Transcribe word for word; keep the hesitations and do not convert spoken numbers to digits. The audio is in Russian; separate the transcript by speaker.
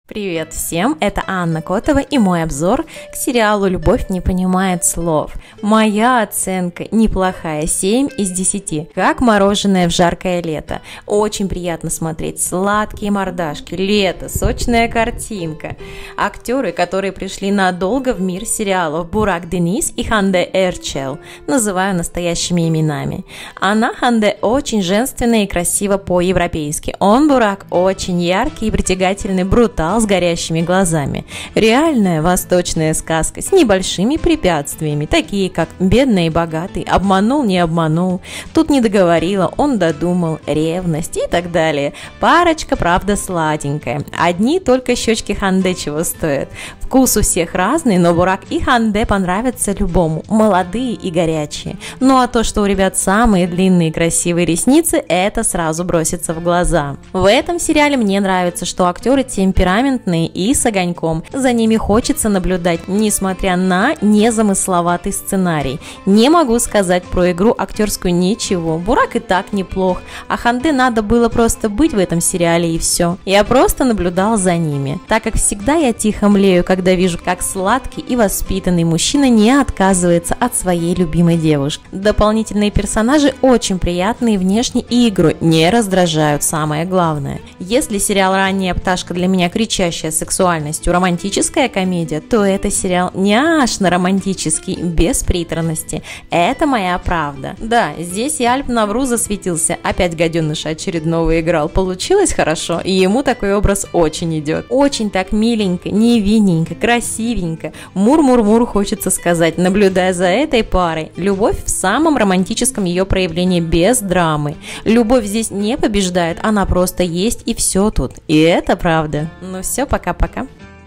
Speaker 1: Привет всем, это Анна Котова и мой обзор к сериалу «Любовь не понимает слов». Моя оценка неплохая, семь из десяти, как мороженое в жаркое лето. Очень приятно смотреть, сладкие мордашки, лето, сочная картинка. Актеры, которые пришли надолго в мир сериалов, Бурак Дениз и Ханде Эрчел, называю настоящими именами. Она, Ханде, очень женственная и красива по-европейски. Он, Бурак, очень яркий и притягательный брутал, с горящими глазами. Реальная восточная сказка с небольшими препятствиями, такие как бедный и богатый, обманул, не обманул, тут не договорила, он додумал, ревность и так далее. Парочка, правда, сладенькая. Одни только щечки Ханде чего стоят. Вкус у всех разный, но Бурак и Ханде понравятся любому, молодые и горячие. Ну а то, что у ребят самые длинные красивые ресницы, это сразу бросится в глаза. В этом сериале мне нравится, что актеры темпераментные и с огоньком. За ними хочется наблюдать, несмотря на незамысловатый сценарий. Не могу сказать про игру актерскую ничего. Бурак и так неплох, а Ханде надо было просто быть в этом сериале и все. Я просто наблюдал за ними. Так как всегда я тихо млею, когда вижу, как сладкий и воспитанный мужчина не отказывается от своей любимой девушки. Дополнительные персонажи очень приятные внешне и игру не раздражают, самое главное. Если сериал «Ранняя пташка» для меня кричащая сексуальностью романтическая комедия, то это сериал няшно-романтический, без приторности. Это моя правда. Да, здесь и Альп Навру засветился, опять гаденыша очередного играл. Получилось хорошо, и ему такой образ очень идет. Очень так миленько, невинненько, красивенько. Мур-мур-мур хочется сказать, наблюдая за этой парой. Любовь в самом романтическом ее проявлении, без драмы. Любовь здесь не побеждает, она просто есть и все тут. И это правда. Ну все, пока-пока.